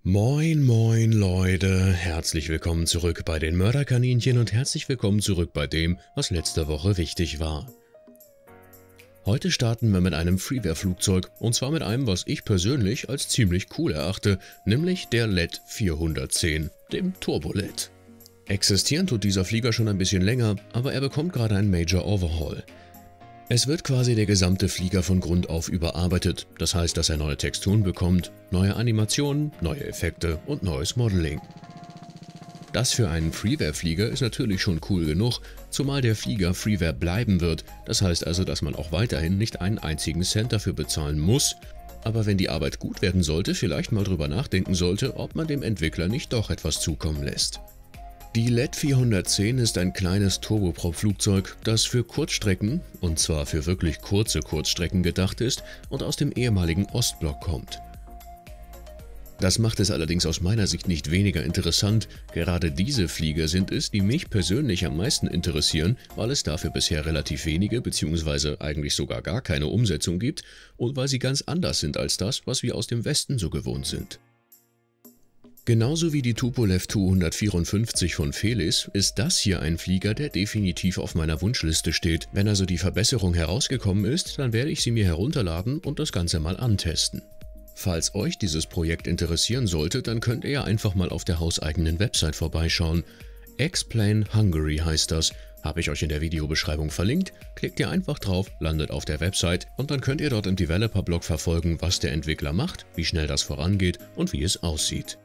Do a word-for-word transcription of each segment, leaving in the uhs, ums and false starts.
Moin moin Leute, herzlich willkommen zurück bei den Mörderkaninchen und herzlich willkommen zurück bei dem, was letzte Woche wichtig war. Heute starten wir mit einem Freeware-Flugzeug und zwar mit einem, was ich persönlich als ziemlich cool erachte, nämlich der L E D vierhundertzehn, dem Turbo-L E D. Existieren tut dieser Flieger schon ein bisschen länger, aber er bekommt gerade ein Major Overhaul. Es wird quasi der gesamte Flieger von Grund auf überarbeitet, das heißt, dass er neue Texturen bekommt, neue Animationen, neue Effekte und neues Modeling. Das für einen Freeware-Flieger ist natürlich schon cool genug, zumal der Flieger Freeware bleiben wird, das heißt also, dass man auch weiterhin nicht einen einzigen Cent dafür bezahlen muss, aber wenn die Arbeit gut werden sollte, vielleicht mal drüber nachdenken sollte, ob man dem Entwickler nicht doch etwas zukommen lässt. Die L E D vierhundertzehn ist ein kleines Turboprop-Flugzeug, das für Kurzstrecken, und zwar für wirklich kurze Kurzstrecken gedacht ist und aus dem ehemaligen Ostblock kommt. Das macht es allerdings aus meiner Sicht nicht weniger interessant, gerade diese Flieger sind es, die mich persönlich am meisten interessieren, weil es dafür bisher relativ wenige bzw. eigentlich sogar gar keine Umsetzung gibt und weil sie ganz anders sind als das, was wir aus dem Westen so gewohnt sind. Genauso wie die Tupolev zweihundertvierundfünfzig von Felis ist das hier ein Flieger, der definitiv auf meiner Wunschliste steht. Wenn also die Verbesserung herausgekommen ist, dann werde ich sie mir herunterladen und das Ganze mal antesten. Falls euch dieses Projekt interessieren sollte, dann könnt ihr einfach mal auf der hauseigenen Website vorbeischauen. X-Plane Hungary heißt das, habe ich euch in der Videobeschreibung verlinkt. Klickt ihr einfach drauf, landet auf der Website und dann könnt ihr dort im Developer-Blog verfolgen, was der Entwickler macht, wie schnell das vorangeht und wie es aussieht.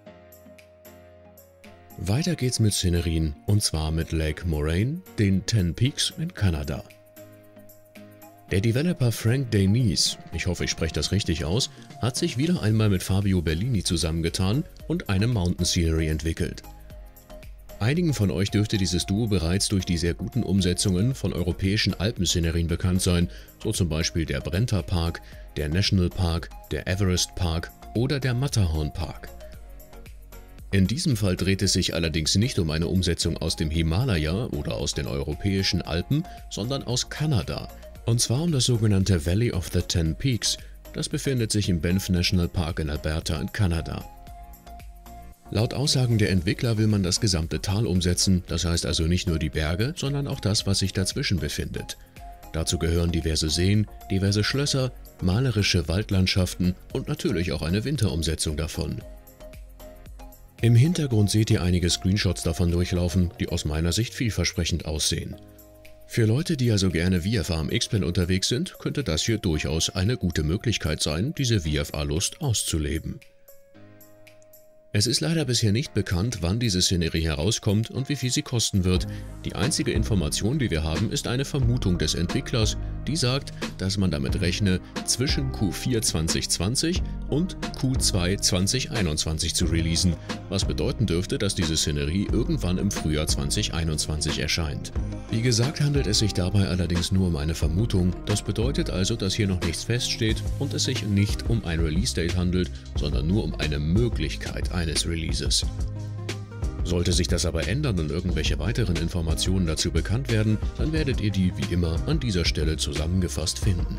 Weiter geht's mit Szenerien, und zwar mit Lake Moraine, den Ten Peaks in Kanada. Der Developer Frank Deniz, ich hoffe ich spreche das richtig aus, hat sich wieder einmal mit Fabio Bellini zusammengetan und eine Mountain Scenery entwickelt. Einigen von euch dürfte dieses Duo bereits durch die sehr guten Umsetzungen von europäischen Alpenszenerien bekannt sein, so zum Beispiel der Brenta Park, der National Park, der Everest Park oder der Matterhorn Park. In diesem Fall dreht es sich allerdings nicht um eine Umsetzung aus dem Himalaya oder aus den europäischen Alpen, sondern aus Kanada, und zwar um das sogenannte Valley of the Ten Peaks, das befindet sich im Banff National Park in Alberta in Kanada. Laut Aussagen der Entwickler will man das gesamte Tal umsetzen, das heißt also nicht nur die Berge, sondern auch das, was sich dazwischen befindet. Dazu gehören diverse Seen, diverse Schlösser, malerische Waldlandschaften und natürlich auch eine Winterumsetzung davon. Im Hintergrund seht ihr einige Screenshots davon durchlaufen, die aus meiner Sicht vielversprechend aussehen. Für Leute, die also gerne V F A am X-Plane unterwegs sind, könnte das hier durchaus eine gute Möglichkeit sein, diese V F A-Lust auszuleben. Es ist leider bisher nicht bekannt, wann diese Szenerie herauskommt und wie viel sie kosten wird. Die einzige Information, die wir haben, ist eine Vermutung des Entwicklers, die sagt, dass man damit rechne, zwischen Q vier zwanzig zwanzig und Q zwei zwanzig einundzwanzig zu releasen, was bedeuten dürfte, dass diese Szenerie irgendwann im Frühjahr zwanzig einundzwanzig erscheint. Wie gesagt, handelt es sich dabei allerdings nur um eine Vermutung, das bedeutet also, dass hier noch nichts feststeht und es sich nicht um ein Release-Date handelt, sondern nur um eine Möglichkeit eines Releases. Sollte sich das aber ändern und irgendwelche weiteren Informationen dazu bekannt werden, dann werdet ihr die wie immer an dieser Stelle zusammengefasst finden.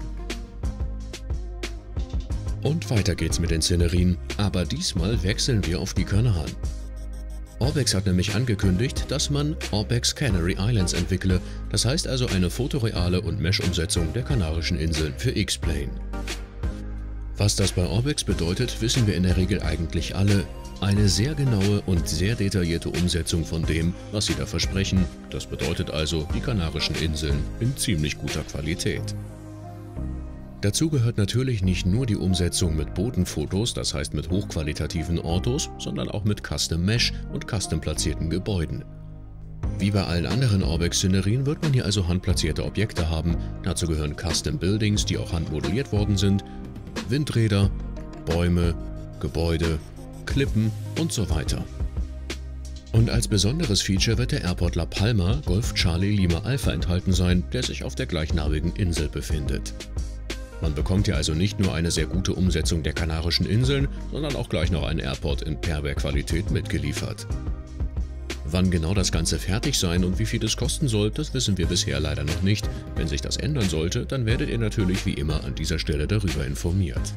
Und weiter geht's mit den Szenerien, aber diesmal wechseln wir auf die Kanaren. Orbex hat nämlich angekündigt, dass man Orbex Canary Islands entwickle, das heißt also eine fotoreale und Mesh-Umsetzung der Kanarischen Inseln für X-Plane. Was das bei Orbex bedeutet, wissen wir in der Regel eigentlich alle. Eine sehr genaue und sehr detaillierte Umsetzung von dem, was sie da versprechen. Das bedeutet also die Kanarischen Inseln in ziemlich guter Qualität. Dazu gehört natürlich nicht nur die Umsetzung mit Bodenfotos, das heißt mit hochqualitativen Ortos, sondern auch mit Custom Mesh und custom platzierten Gebäuden. Wie bei allen anderen Orbex-Szenerien wird man hier also handplatzierte Objekte haben. Dazu gehören Custom Buildings, die auch handmodelliert worden sind, Windräder, Bäume, Gebäude, Klippen und so weiter. Und als besonderes Feature wird der Airport La Palma Golf Charlie Lima Alpha enthalten sein, der sich auf der gleichnamigen Insel befindet. Man bekommt hier also nicht nur eine sehr gute Umsetzung der Kanarischen Inseln, sondern auch gleich noch einen Airport in Pairware-Qualität mitgeliefert. Wann genau das Ganze fertig sein und wie viel es kosten soll, das wissen wir bisher leider noch nicht. Wenn sich das ändern sollte, dann werdet ihr natürlich wie immer an dieser Stelle darüber informiert.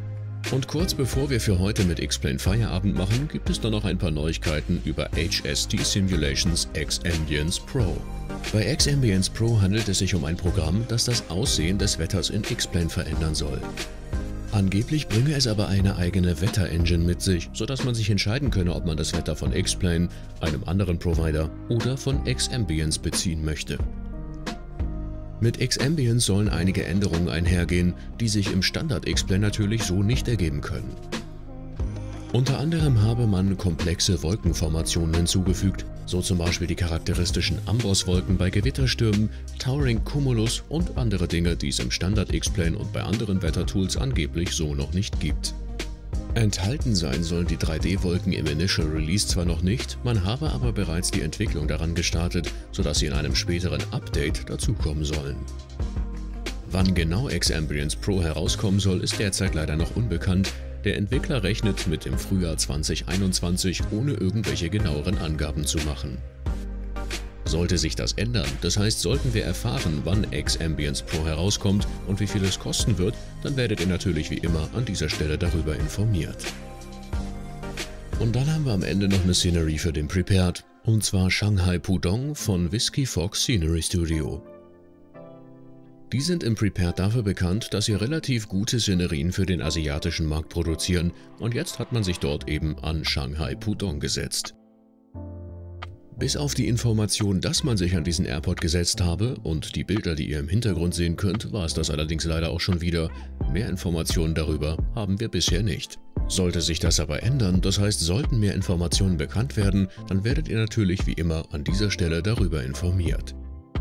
Und kurz bevor wir für heute mit X-Plane Feierabend machen, gibt es dann noch ein paar Neuigkeiten über H S T Simulations X-Ambience Pro. Bei X-Ambience Pro handelt es sich um ein Programm, das das Aussehen des Wetters in X-Plane verändern soll. Angeblich bringe es aber eine eigene Wetter-Engine mit sich, sodass man sich entscheiden könne, ob man das Wetter von X-Plane, einem anderen Provider oder von X-Ambience beziehen möchte. Mit X-Ambience sollen einige Änderungen einhergehen, die sich im Standard X-Plane natürlich so nicht ergeben können. Unter anderem habe man komplexe Wolkenformationen hinzugefügt, so zum Beispiel die charakteristischen Amboss-Wolken bei Gewitterstürmen, Towering Cumulus und andere Dinge, die es im Standard X-Plane und bei anderen Wettertools angeblich so noch nicht gibt. Enthalten sein sollen die drei D-Wolken im Initial Release zwar noch nicht, man habe aber bereits die Entwicklung daran gestartet, sodass sie in einem späteren Update dazukommen sollen. Wann genau X-Ambience Pro herauskommen soll, ist derzeit leider noch unbekannt. Der Entwickler rechnet mit dem Frühjahr zweitausendeinundzwanzig, ohne irgendwelche genaueren Angaben zu machen. Sollte sich das ändern, das heißt, sollten wir erfahren, wann X-Ambience Pro herauskommt und wie viel es kosten wird, dann werdet ihr natürlich wie immer an dieser Stelle darüber informiert. Und dann haben wir am Ende noch eine Scenery für den Prepared, und zwar Shanghai Pudong von Whiskey Fox Scenery Studio. Die sind im Prepared dafür bekannt, dass sie relativ gute Szenerien für den asiatischen Markt produzieren, und jetzt hat man sich dort eben an Shanghai Pudong gesetzt. Bis auf die Information, dass man sich an diesen Airport gesetzt habe und die Bilder, die ihr im Hintergrund sehen könnt, war es das allerdings leider auch schon wieder. Mehr Informationen darüber haben wir bisher nicht. Sollte sich das aber ändern, das heißt, sollten mehr Informationen bekannt werden, dann werdet ihr natürlich wie immer an dieser Stelle darüber informiert.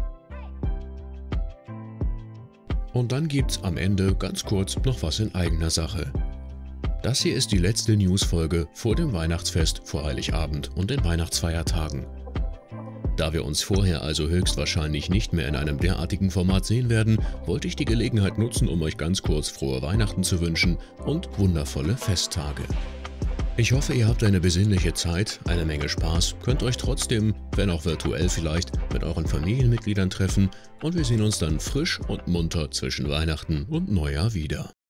Und dann gibt's am Ende ganz kurz noch was in eigener Sache. Das hier ist die letzte News-Folge vor dem Weihnachtsfest, vor Heiligabend und den Weihnachtsfeiertagen. Da wir uns vorher also höchstwahrscheinlich nicht mehr in einem derartigen Format sehen werden, wollte ich die Gelegenheit nutzen, um euch ganz kurz frohe Weihnachten zu wünschen und wundervolle Festtage. Ich hoffe, ihr habt eine besinnliche Zeit, eine Menge Spaß, könnt euch trotzdem, wenn auch virtuell vielleicht, mit euren Familienmitgliedern treffen und wir sehen uns dann frisch und munter zwischen Weihnachten und Neujahr wieder.